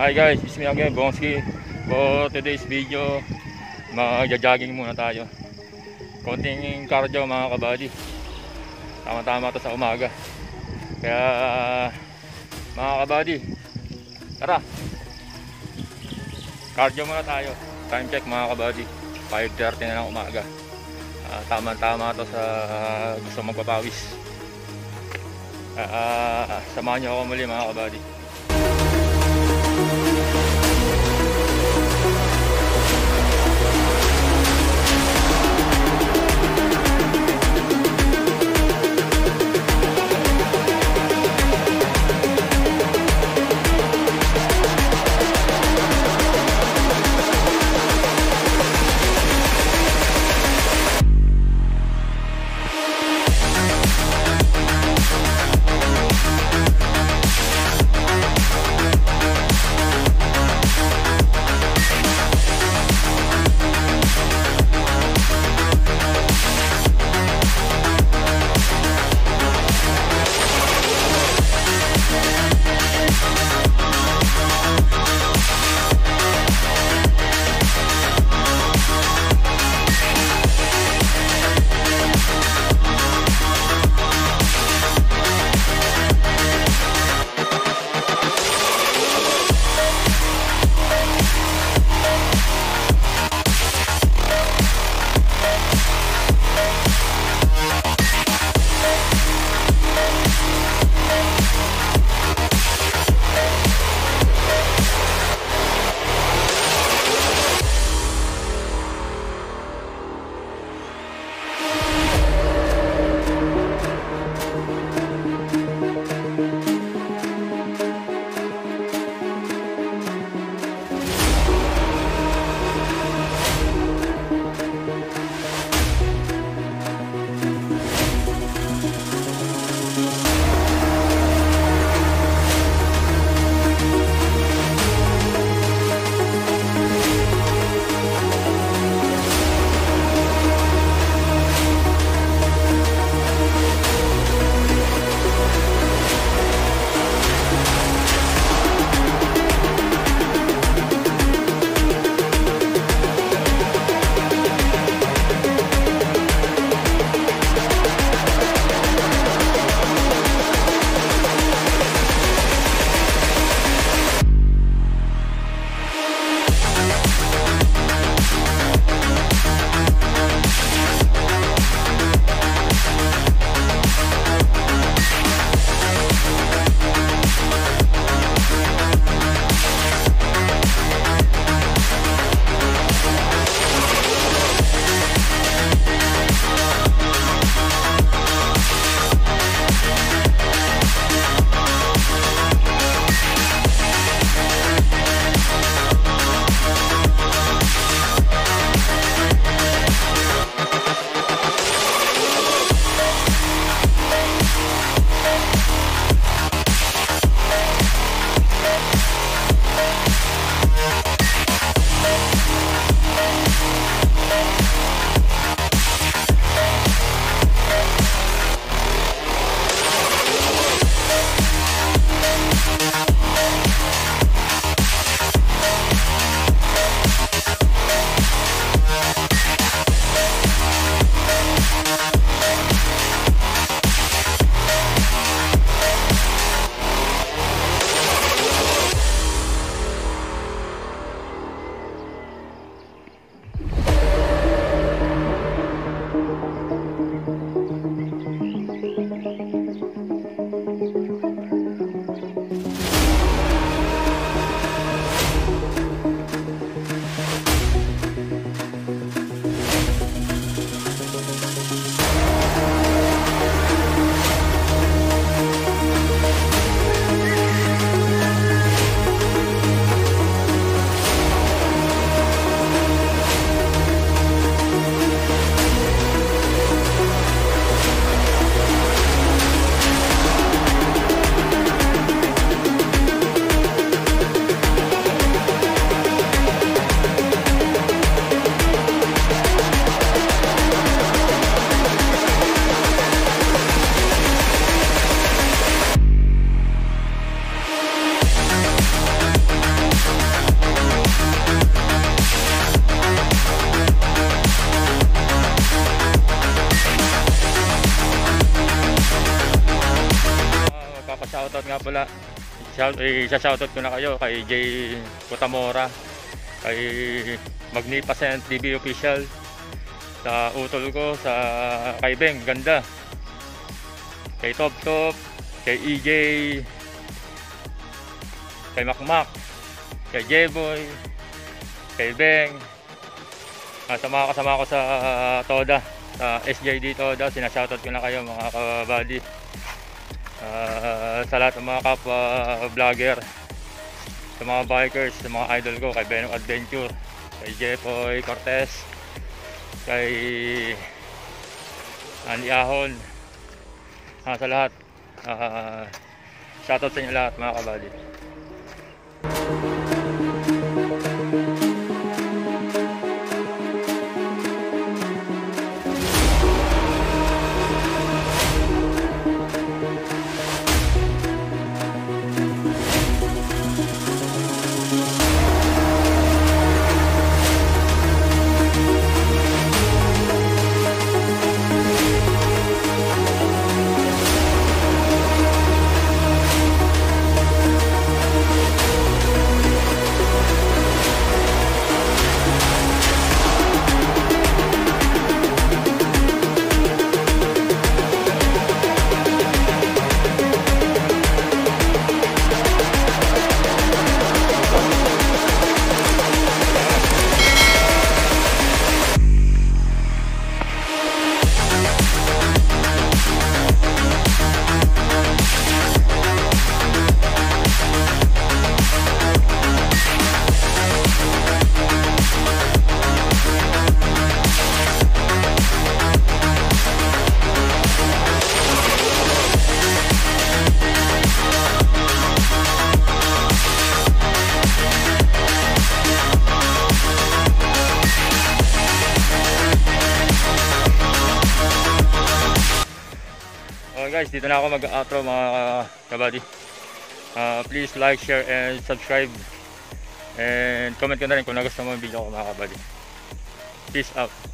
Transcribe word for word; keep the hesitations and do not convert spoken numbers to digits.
Hi guys, it's me again, Bongski. For today's video, magja-jogging muna tayo. Konting cardio mga kabady. Tama-tama to sa umaga. Kaya mga kabady, tara! Cardio muna tayo. Time check mga kabady, five thirty na ng umaga. uh, Tama-tama to sa uh, gusto magpapawis. uh, uh, Samahan nyo ako muli mga kabady. pala, shout, eh, shoutout ko na kayo kay Jay Cotamora, kay Magnificent T V Official, sa utol ko, sa kay Beng Ganda, kay Top Top, kay E J, kay Makmak, kay J-Boy, kay Beng, uh, sa mga kasama ko sa uh, Toda, sa S J D Toda, sinashoutout ko na kayo mga kabady. Uh, sa lahat ng mga kapwa vlogger, sa mga bikers, sa mga idol ko, kay Benong Adventure, kay Jepoy Cortez, kay Andy Ahon, uh, sa lahat, uh, shoutout sa inyo lahat mga kabady. Guys, dito na ako mag-outro mga kabady. Uh, please like, share, and subscribe. And comment ko na rin kung nagustuhan mo yung video ko mga kabady. Peace out.